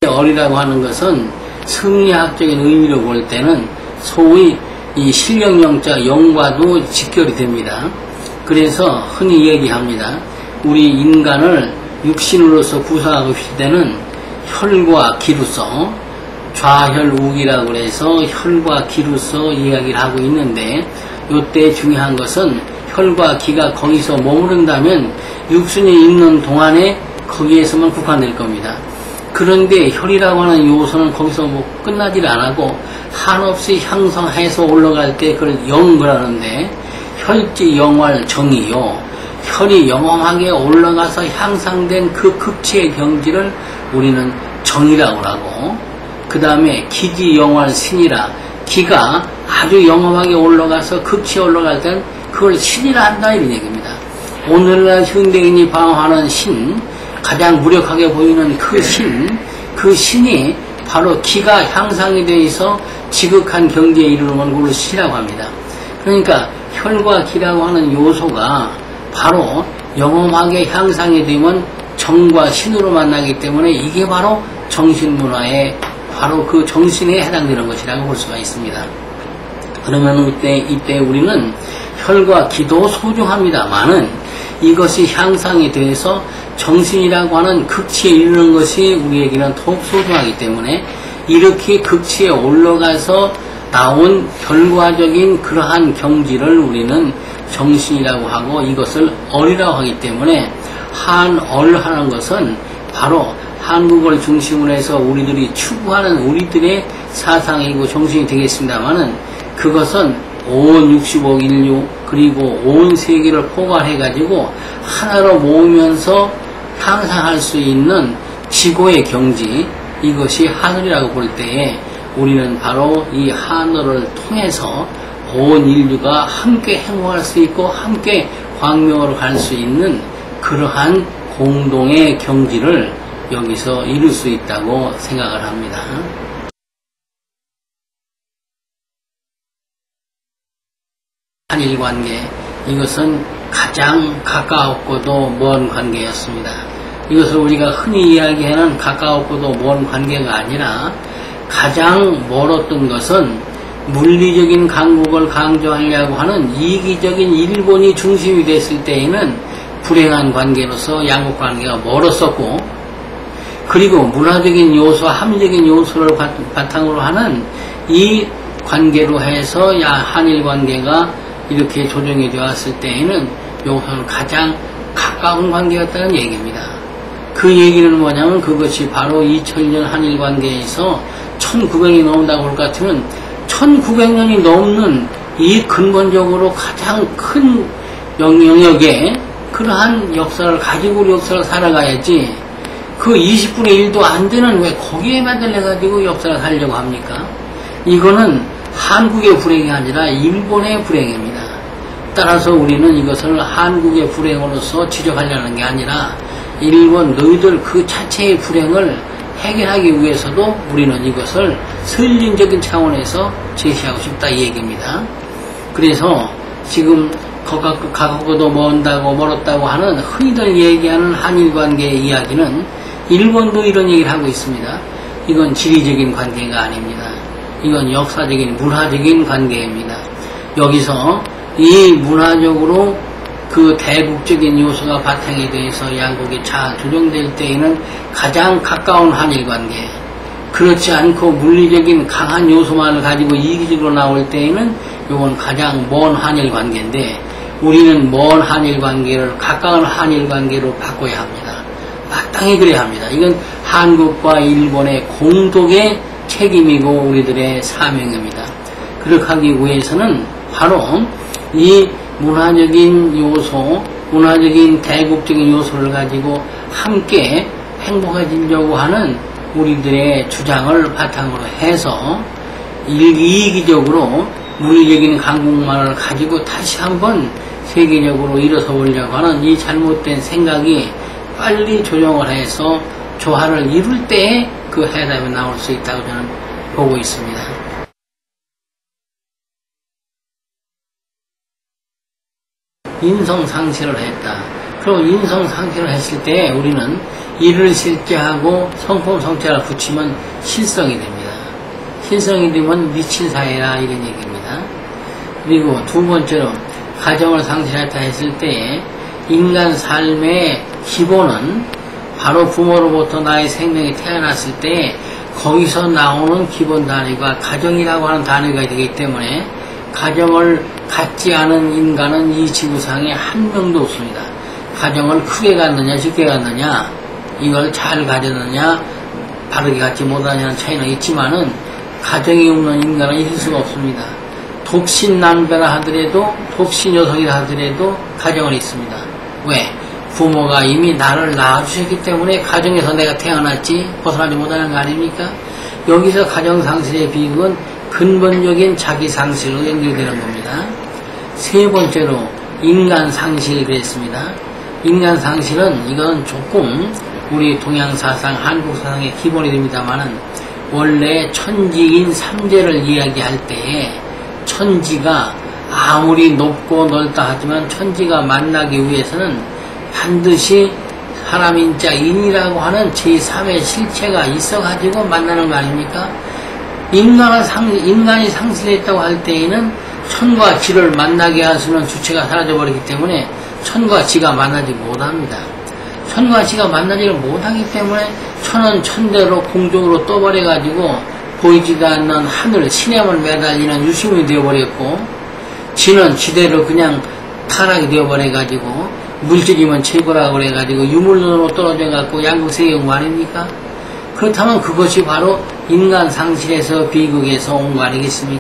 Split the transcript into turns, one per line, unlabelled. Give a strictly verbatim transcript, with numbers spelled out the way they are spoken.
어리라고 하는 것은 성리학적인 의미로 볼 때는 소위 이 실령영자 영과도 직결이 됩니다. 그래서 흔히 얘기합니다. 우리 인간을 육신으로서 구성하고 있을 때는 혈과 기로서 좌혈우기라고 해서 혈과 기로서 이야기를 하고 있는데, 이때 중요한 것은 혈과 기가 거기서 머무른다면 육신이 있는 동안에 거기에서만 국한될 겁니다. 그런데 혈이라고 하는 요소는 거기서 뭐 끝나질 않고 한없이 향상해서 올라갈 때 그걸 영을 혈지 영활 정이요, 혈이 영험하게 올라가서 향상된 그 극치의 경지를 우리는 정이라고 하고, 그 다음에 기지 영활 신이라, 기가 아주 영험하게 올라가서 극치에 올라갈 땐 그걸 신이라 한다, 이런 얘기입니다. 오늘날 현대인이 방황하는 신, 가장 무력하게 보이는 그 신, 그 신이 바로 기가 향상이 되어 있어 지극한 경지에 이르는 건 그걸 신이라고 합니다. 그러니까 혈과 기라고 하는 요소가 바로 영험하게 향상이 되면 정과 신으로 만나기 때문에 이게 바로 정신문화의 바로 그 정신에 해당되는 것이라고 볼 수가 있습니다. 그러면 이때, 이때 우리는 혈과 기도 소중합니다만은 이것이 향상이 돼서 정신이라고 하는 극치에 이르는 것이 우리에게는 더욱 소중하기 때문에 이렇게 극치에 올라가서 나온 결과적인 그러한 경지를 우리는 정신이라고 하고, 이것을 얼이라고 하기 때문에 한얼 하는 것은 바로 한국을 중심으로 해서 우리들이 추구하는 우리들의 사상이고 정신이 되겠습니다만은, 그것은 온 육십억 인류 그리고 온 세계를 포괄해 가지고 하나로 모으면서 향상할 수 있는 지고의 경지, 이것이 하늘이라고 볼 때에 우리는 바로 이 하늘을 통해서 온 인류가 함께 행복할 수 있고 함께 광명으로 갈 수 있는 그러한 공동의 경지를 여기서 이룰 수 있다고 생각을 합니다. 한일관계, 이것은 가장 가까웠고도 먼 관계였습니다. 이것을 우리가 흔히 이야기하는 가까웠고도 먼 관계가 아니라 가장 멀었던 것은 물리적인 강국을 강조하려고 하는 이기적인 일본이 중심이 됐을 때에는 불행한 관계로서 양국 관계가 멀었었고, 그리고 문화적인 요소, 합리적인 요소를 바탕으로 하는 이 관계로 해서 한일 관계가 이렇게 조정이 되었을 때에는 이것은 가장 가까운 관계였다는 얘기입니다. 그 얘기는 뭐냐면 그것이 바로 이천 년 한일 관계에서 천구백 년이 넘는다고 할 것 같으면 천구백 년이 넘는 이 근본적으로 가장 큰 영역에 그러한 역사를 가지고 우리 역사를 살아가야지, 그 이십분의 일도 안 되는 왜 거기에만 들려가지고 역사를 살려고 합니까? 이거는 한국의 불행이 아니라 일본의 불행입니다. 따라서 우리는 이것을 한국의 불행으로서 지적하려는 게 아니라 일본 너희들 그 자체의 불행을 해결하기 위해서도 우리는 이것을 선진적인 차원에서 제시하고 싶다, 이 얘기입니다. 그래서 지금 가깝고도 먼다고 멀었다고 하는 흔히들 얘기하는 한일관계의 이야기는 일본도 이런 얘기를 하고 있습니다. 이건 지리적인 관계가 아닙니다. 이건 역사적인 문화적인 관계입니다. 여기서 이 문화적으로 그 대국적인 요소가 바탕이 돼서 양국이 잘 조정될 때에는 가장 가까운 한일관계, 그렇지 않고 물리적인 강한 요소만을 가지고 이기적으로 나올 때에는 이건 가장 먼 한일관계인데, 우리는 먼 한일관계를 가까운 한일관계로 바꿔야 합니다. 마땅히 그래야 합니다. 이건 한국과 일본의 공동의 책임이고 우리들의 사명입니다. 그렇게 하기 위해서는 바로 이 문화적인 요소, 문화적인 대국적인 요소를 가지고 함께 행복해지려고 하는 우리들의 주장을 바탕으로 해서 이기적으로 물리적인 강국만을 가지고 다시 한번 세계적으로 일어서 보려고 하는 이 잘못된 생각이 빨리 조정을 해서 조화를 이룰 때에 그 해답이 나올 수 있다고 저는 보고 있습니다. 인성상실을 했다. 그리고 인성 상실을 했을 때 우리는 이를 실제하고 성품 성체를 붙이면 실성이 됩니다. 실성이 되면 미친 사회라 이런 얘기입니다. 그리고 두 번째로 가정을 상실했다 했을 때 인간 삶의 기본은 바로 부모로부터 나의 생명이 태어났을 때 거기서 나오는 기본 단위가 가정이라고 하는 단위가 되기 때문에 가정을 갖지 않은 인간은 이 지구상에 한 명도 없습니다. 가정을 크게 갖느냐 적게 갖느냐 이걸 잘 가졌느냐 바르게 갖지 못하냐는 차이는 있지만은 가정이 없는 인간은 있을 수가 없습니다. 독신 남자라 하더라도 독신 여성이라 하더라도 가정은 있습니다. 왜? 부모가 이미 나를 낳아주셨기 때문에 가정에서 내가 태어났지 벗어나지 못하는 거 아닙니까? 여기서 가정상실의 비극은 근본적인 자기상실로 연결되는 겁니다. 세 번째로 인간상실 그랬습니다. 인간상실은 이건 조금 우리 동양사상, 한국사상의 기본이 됩니다만은 원래 천지인 삼재를 이야기할 때에 천지가 아무리 높고 넓다 하지만 천지가 만나기 위해서는 반드시 사람인자 인이라고 하는 제삼의 실체가 있어가지고 만나는 거 아닙니까? 인간은 상, 인간이 상실했다고 할 때에는 천과 지를 만나게 할 수 있는 주체가 사라져버리기 때문에 천과 지가 만나지 못합니다. 천과 지가 만나지를 못하기 때문에 천은 천대로 공중으로 떠버려가지고 보이지도 않는 하늘, 신에만 매달리는 유심이 되어버렸고 지는 지대로 그냥 타락이 되어버려가지고 물질이면 최고라고 그래가지고 유물론으로 떨어져갖고 양극세계 온 거 아닙니까? 그렇다면 그것이 바로 인간 상실에서 비극에서 온 거 아니겠습니까?